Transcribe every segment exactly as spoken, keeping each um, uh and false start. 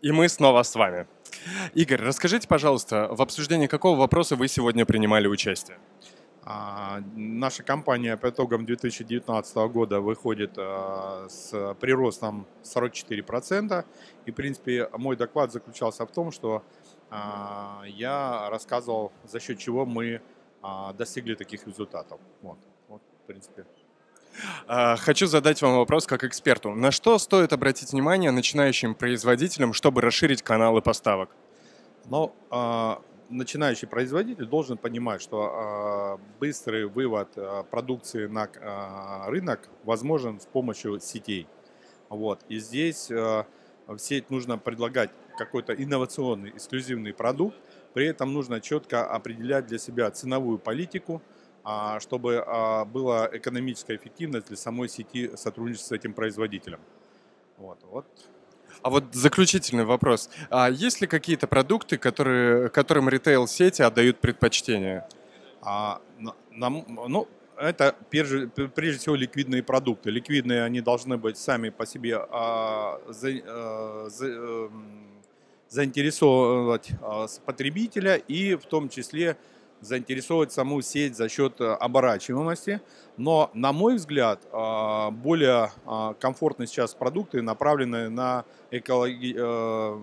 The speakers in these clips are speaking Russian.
И мы снова с вами. Игорь, расскажите, пожалуйста, в обсуждении какого вопроса вы сегодня принимали участие? А, Наша компания по итогам две тысячи девятнадцатого года выходит а, с приростом сорок четыре процента. И, в принципе, мой доклад заключался в том, что а, я рассказывал, за счет чего мы а, достигли таких результатов. Вот, вот, в принципе. А, Хочу задать вам вопрос как эксперту. На что стоит обратить внимание начинающим производителям, чтобы расширить каналы поставок? Но а, начинающий производитель должен понимать, что а, быстрый вывод а, продукции на а, рынок возможен с помощью сетей. Вот. И здесь а, в сеть нужно предлагать какой-то инновационный, эксклюзивный продукт. При этом нужно четко определять для себя ценовую политику, а, чтобы а, была экономическая эффективность для самой сети сотрудничества с этим производителем. Вот. Вот. А вот заключительный вопрос. А есть ли какие-то продукты, которые, которым ритейл-сети отдают предпочтение? А, на- нам, ну, это прежде, прежде всего ликвидные продукты. Ликвидные они должны быть сами по себе а, за- а, за- эм, заинтересовывать а, с- потребителя и в том числе заинтересовывать саму сеть за счет а, оборачиваемости. Но, на мой взгляд, а, более а, комфортные сейчас продукты направлены на экологи, э,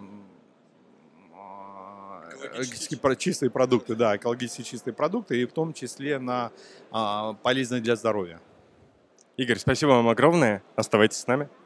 а, экологически про- чистые продукты, да, экологически чистые продукты, и в том числе на а, полезные для здоровья. Игорь, спасибо вам огромное. Оставайтесь с нами.